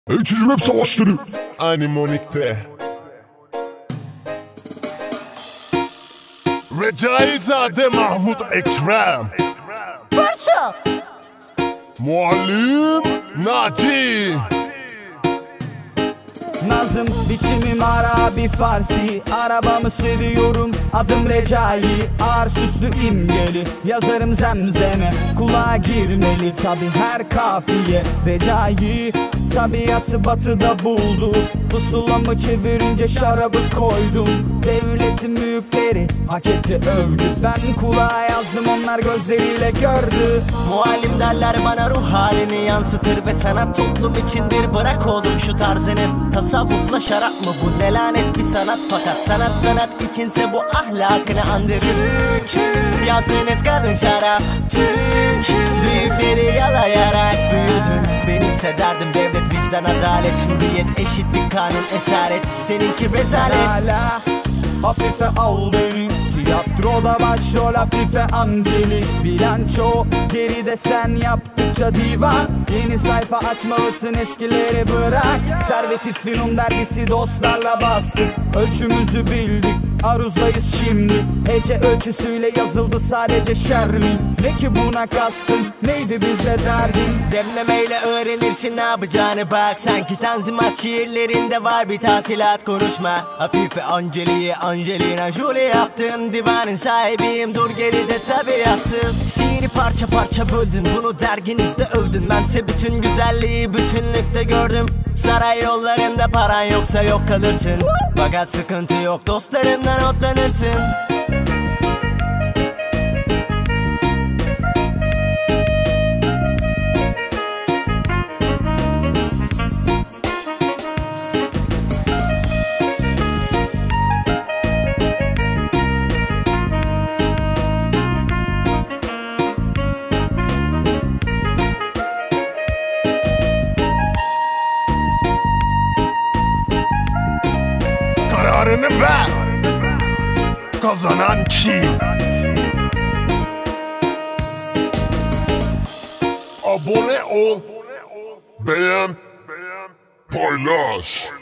Eğitici rap savaşları. Animonik'te Recaizade Mahmut Ekrem Paşa Muallim Naci Nazım biçimim Arabi Farsi. Arabamı seviyorum, adım Recai. Ağır süslü imgeli, yazarım zemzeme. Kulağa girmeli tabi her kafiye. Recai tabiatı batıda buldu. Pusulamı çevirince şarabı koydum. Devletin büyükleri hak etti övdü. Ben kulağa yazdım, onlar gözleriyle gördü. Muallim derler bana, ruh halini yansıtır ve sanat toplum içindir. Bırak oğlum şu tarzını, tasavvufla şarap mı bu, ne lanet bir sanat. Fakat sanat içinse bu ahlakını andırır. Yazdığınız kadın şarap, büyükleri yalayarak büyüdün. Benimse derdim devlet, vicdan, adalet, hürriyet, eşitlik, kanun, esaret. Seninki rezalet. Hala hafife al beni, tiyatroda başrol Afife Angelik. Bilanço geride, sen yaptıkça divan. Yeni sayfa açmalısın, eskileri bırak. Servet-i Fünun dergisi dostlarla bastık. Ölçümüzü bildik, aruzdayız şimdi. Hece ölçüsüyle yazıldı sadece şer mi? Ne ki buna kastın, neydi bizde derdin? Demlemeyle öğrenirsin ne yapacağını bak. Sanki Tanzimat şiirlerinde var bir tahsilat, konuşma. Hafife Angelik'i Angelina Jolie yaptın. Divanın sahibiyim, dur geride tabiatsız. Şiiri parça parça böldün, bunu derginizde övdün. Bense bütün güzelliği bütünlükte gördüm. Saray yollarında paran yoksa yok kalırsın. Fakat sıkıntı yok, dostlarından otlanırsın. Kararını ver. Kazanan kim? Abone ol. Beğen. Paylaş.